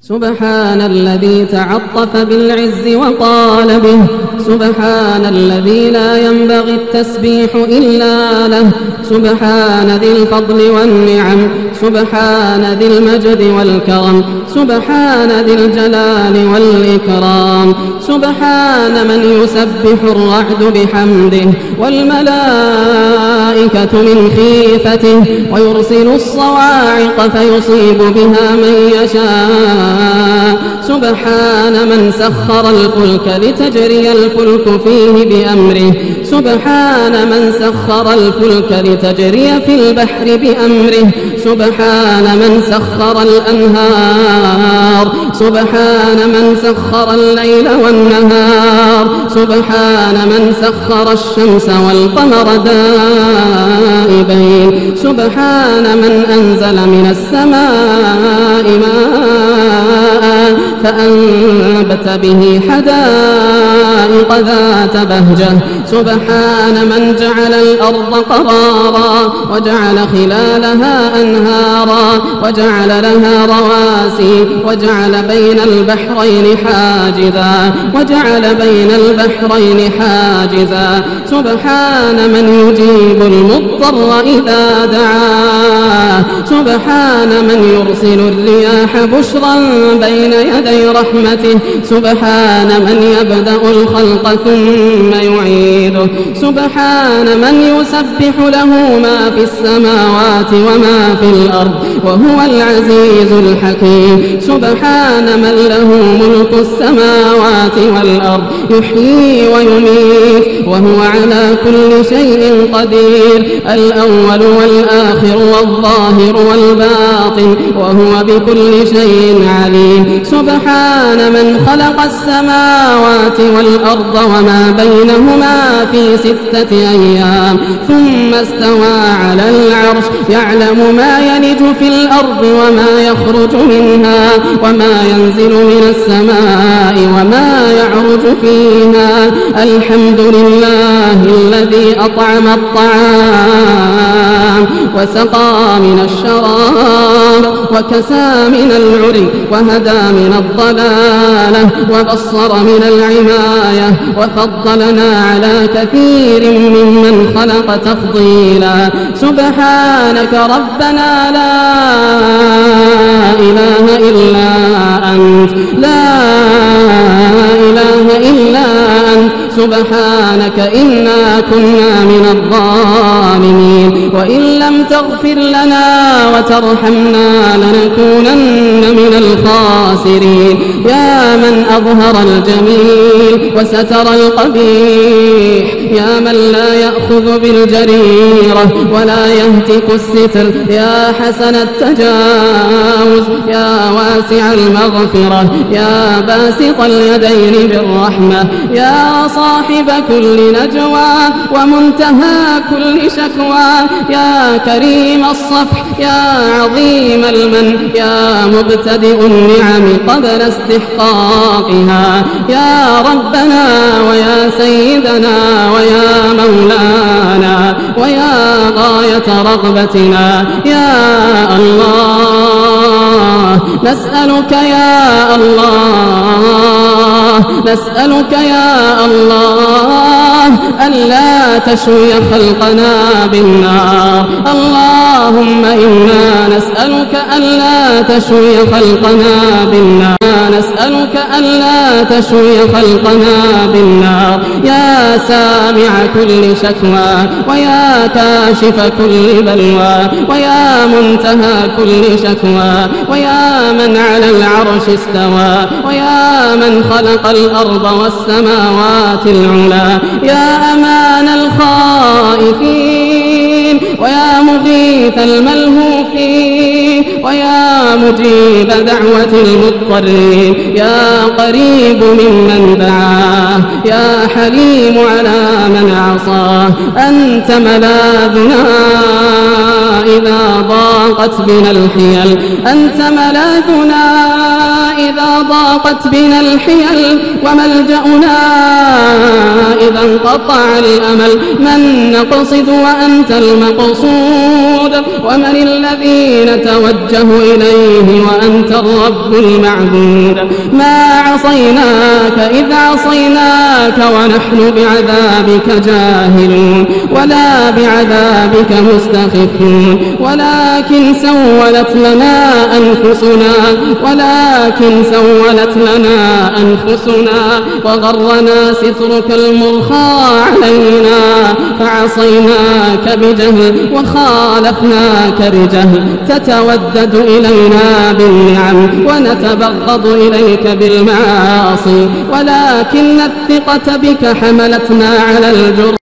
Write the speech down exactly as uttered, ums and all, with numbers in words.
سبحان الذي تعطف بالعز وقال به، سبحان الذي لا ينبغي التسبيح إلا له، سبحان ذي الفضل والنعم، سبحان ذي المجد والكرم، سبحان ذي الجلال والإكرام، سبحان من يسبح الرعد بحمده والملائكة من خيفته ويرسل الصواعق فيصيب بها من يشاء، سبحان من سخر الفلك لتجري الفلك فيه بأمره، سبحان من سخر الفلك لتجري في البحر بأمره، سبحان من سخر الأنهار، سبحان من سخر الليل والنهار، سبحان من سخر الشمس والقمر دائبين، سبحان من أنزل من السماء ماء فأنبت به حدائق ذات بهجة، سبحان من جعل الأرض قرارا وجعل خلالها أنهارا وجعل لها رواسي وجعل بين البحرين حاجزا وجعل بين البحرين حاجزا، سبحان من يجيب المضطر إذا دعاه، سبحان من يرسل الرياح بشرا بين يدي رحمته، سبحان من يبدأ الخلق ثم يعيده، سبحان من يسبح له ما في السماوات وما في الأرض وهو العزيز الحكيم، سبحان من له ملك السماوات والأرض يحيي ويميت وهو على كل شيء قدير، الأول والآخر والظاهر والباطن وهو بكل شيء عليم، سبحان من خلق السماوات والأرض وما بينهما في ستة أيام ثم استوى على العرش، يعلم ما يلج في الأرض وما يخرج منها وما ينزل من السماء وما يعرج فيها، الحمد لله الذي أطعم الطعام وسقى من الشراب وكسى من العري وهدى من الضلالة وبصر من العماية وفضلنا على كثير ممن خلق تفضيلا، سبحانك ربنا لا إله إلا أنت لا إله إلا أنت سبحانك إنا كنا من الظالمين، وإن لم تغفر لنا وترحمنا لنكونن من الخاسرين، يا من أظهر الجميل وستر القبيح، يا من لا يأخذ بالجريرة ولا يهتك الستر، يا حسن التجاوز يا واسع المغفرة، يا باسط اليدين بالرحمة، يا صاحب كل نجوى ومنتهى كل شكوى، يا كريم الصفح يا عظيم المن، يا مبتدئ النعم قبل استحقاقها، يا ربنا ويا سيدنا ويا مولانا ويا غاية رغبتنا، يا الله نسألك يا الله نسألك يا الله ألا تشوي خلقنا بالنار، اللهم إنا نسألك ألا تشوي خلقنا بالنار، نسألك ألا تشوي خلقنا بالنار، يا سامع كل شكوى ويا كاشف كل بلوى ويا منتهى كل شكوى ويا من على العرش استوى ويا من خلق الأرض والسماوات العلا، يا أمان الخائفين ويا مغيث الملهوفين ويا مجيب دعوة المضطرين، يا قريب ممن دعاه، يا حليم على من عصاه، أنت ملاذنا إذا ضاقت بنا الحيل، أنت ملاذنا إذا ضاقت وضاقت بنا الحيل وملجأنا إذا انقطع الأمل. من نقصد وأنت المقصود، ومن الذي نتوجه إليه وأنت الرب المعبود. ما عصيناك إذ عصيناك ونحن بعذابك جاهلون ولا بعذابك مستخفون، ولكن سولت لنا أنفسنا ولكن سولت لنا أنفسنا وغرنا سترك المرخى علينا، فعصيناك بجهل وخالفناك بجهل. تتودد إلينا بالنعم ونتبغض إليك بالمعاصي، ولكن الثقة بك حملتنا على الجرم.